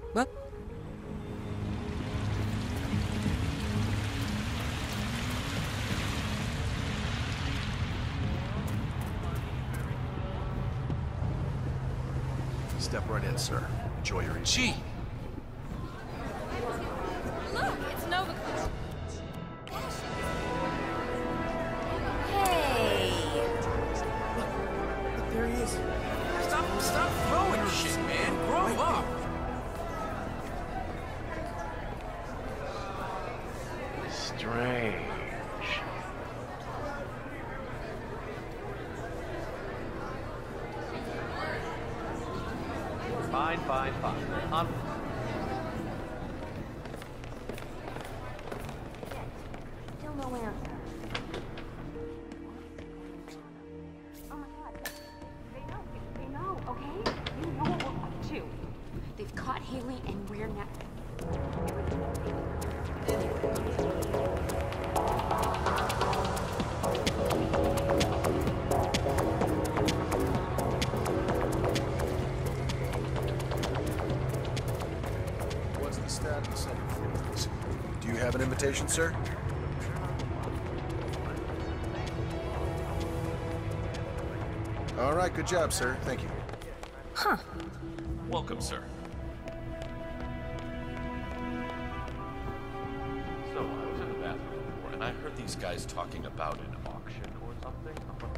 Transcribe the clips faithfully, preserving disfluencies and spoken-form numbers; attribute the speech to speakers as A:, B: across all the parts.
A: What?
B: Step right in, sir. Enjoy your evening.
C: Gee!
D: Look, it's Nova.
B: Look, there he is.
C: Stop, stop throwing shit, man. Grow up.
E: Strange. Fine, fine, fine. On.
D: Still no answer. Oh my god. They know. They know, okay? You know what we're up to. They've caught Haley and we're not.
B: What's the status of it? Do you have an invitation, sir? All right, good job, sir. Thank you.
D: Huh.
C: Welcome, sir. So, I was in the bathroom before, and I heard these guys talking about an auction or something.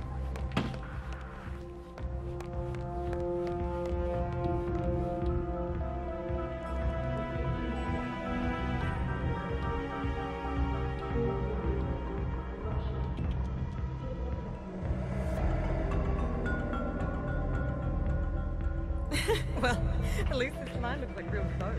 F: Well, at least this line looks like real clothes.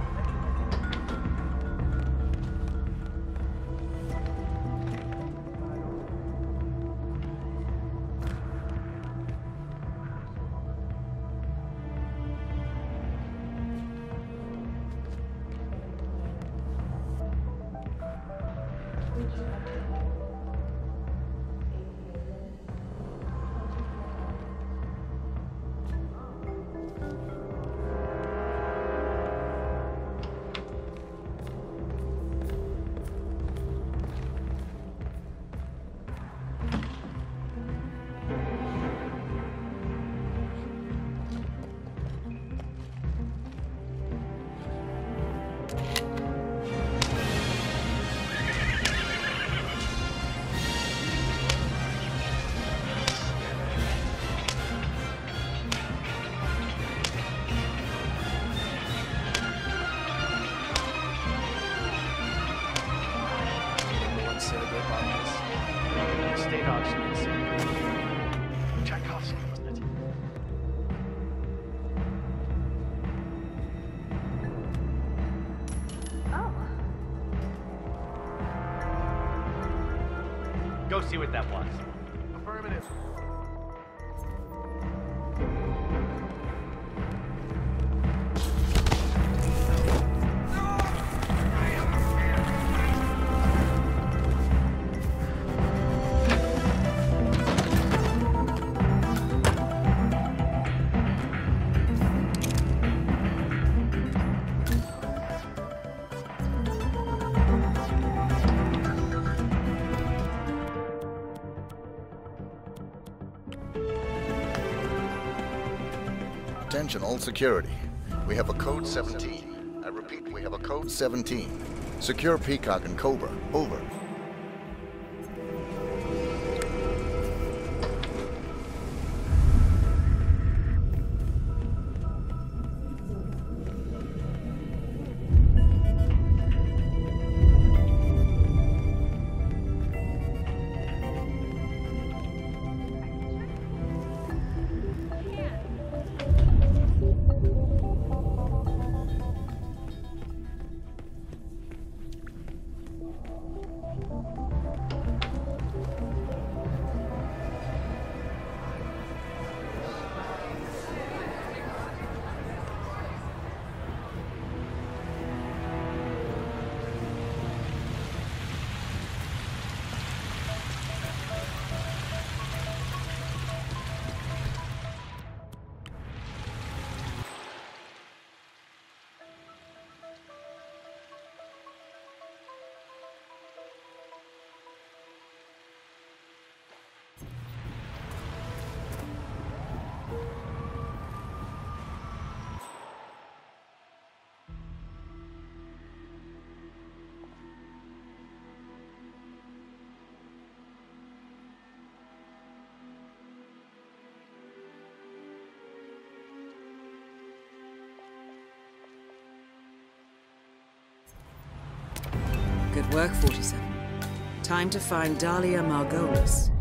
E: State auction in San Tchaikovsky, wasn't it?
D: Oh.
E: Go see what that was.
B: Affirmative.
G: Attention all security. We have a code seventeen. I repeat, we have a code seventeen. Secure Peacock and Cobra. Over.
A: Work forty-seven. Time to find Dahlia Margolis.